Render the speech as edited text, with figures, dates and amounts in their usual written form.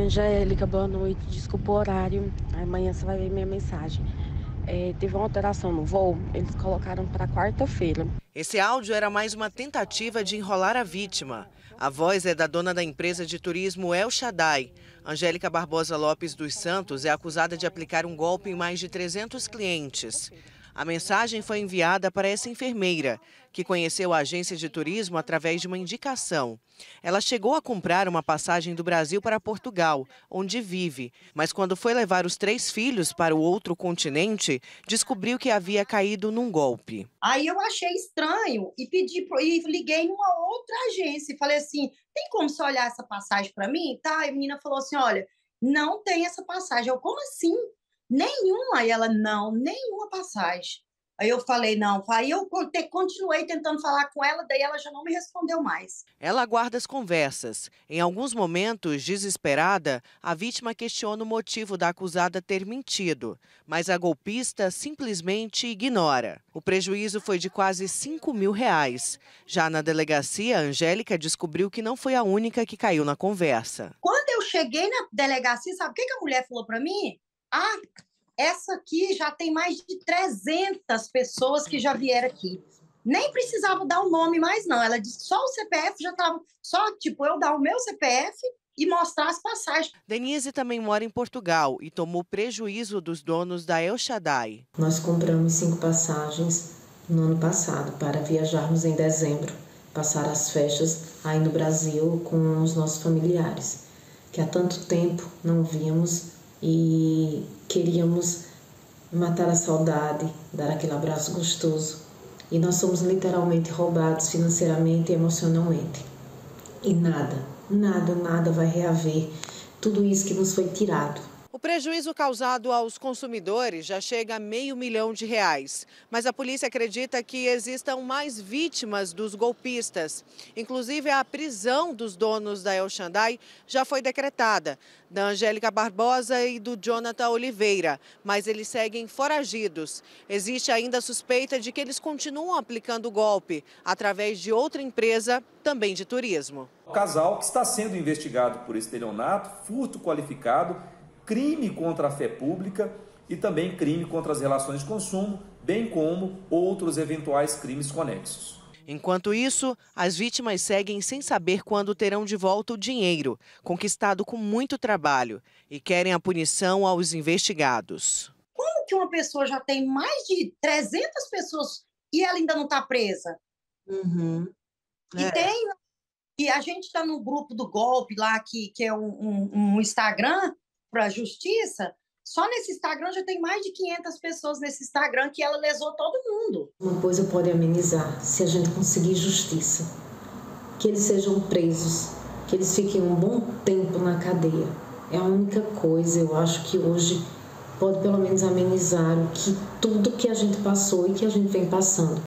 Angélica, boa noite. Desculpa o horário. Amanhã você vai ver minha mensagem. Teve uma alteração no voo, eles colocaram para quarta-feira. Esse áudio era mais uma tentativa de enrolar a vítima. A voz é da dona da empresa de turismo El Shaddai. Angélica Barbosa Lopes dos Santos é acusada de aplicar um golpe em mais de 300 clientes. A mensagem foi enviada para essa enfermeira, que conheceu a agência de turismo através de uma indicação. Ela chegou a comprar uma passagem do Brasil para Portugal, onde vive, mas quando foi levar os 3 filhos para o outro continente, descobriu que havia caído num golpe. Aí eu achei estranho e liguei numa outra agência e falei assim, tem como você olhar essa passagem para mim? Tá, e a menina falou assim, olha, não tem essa passagem. Eu, como assim? Nenhuma. E ela, não, nenhuma passagem. Aí eu falei, não. Aí eu continuei tentando falar com ela, daí ela já não me respondeu mais. Ela aguarda as conversas. Em alguns momentos, desesperada, a vítima questiona o motivo da acusada ter mentido, mas a golpista simplesmente ignora. O prejuízo foi de quase R$ 5.000. Já na delegacia, a Angélica descobriu que não foi a única que caiu na conversa. Quando eu cheguei na delegacia, sabe o que a mulher falou para mim? Ah, essa aqui já tem mais de 300 pessoas que já vieram aqui. Nem precisava dar o nome mais, não. Ela disse que só o CPF já estava... Só, tipo, eu dar o meu CPF e mostrar as passagens. Denise também mora em Portugal e tomou prejuízo dos donos da El Shaddai. Nós compramos 5 passagens no ano passado para viajarmos em dezembro, passar as festas aí no Brasil com os nossos familiares, que há tanto tempo não víamos e queríamos matar a saudade, dar aquele abraço gostoso. E nós somos literalmente roubados financeiramente e emocionalmente. E nada vai reaver tudo isso que nos foi tirado. O prejuízo causado aos consumidores já chega a R$500 milhão, mas a polícia acredita que existam mais vítimas dos golpistas. Inclusive, a prisão dos donos da El Shaddai já foi decretada, da Angélica Barbosa e do Jonathan Oliveira, mas eles seguem foragidos. Existe ainda a suspeita de que eles continuam aplicando o golpe através de outra empresa, também de turismo. O casal que está sendo investigado por estelionato, furto qualificado, crime contra a fé pública e também crime contra as relações de consumo, bem como outros eventuais crimes conexos. Enquanto isso, as vítimas seguem sem saber quando terão de volta o dinheiro, conquistado com muito trabalho, e querem a punição aos investigados. Como que uma pessoa já tem mais de 300 pessoas e ela ainda não está presa? E a gente está no grupo do golpe lá, que é um Instagram para a justiça. Só nesse Instagram já tem mais de 500 pessoas nesse Instagram que ela lesou todo mundo. Uma coisa pode amenizar se a gente conseguir justiça. Que eles sejam presos, que eles fiquem um bom tempo na cadeia. É a única coisa, eu acho, que hoje pode pelo menos amenizar tudo que a gente passou e que a gente vem passando.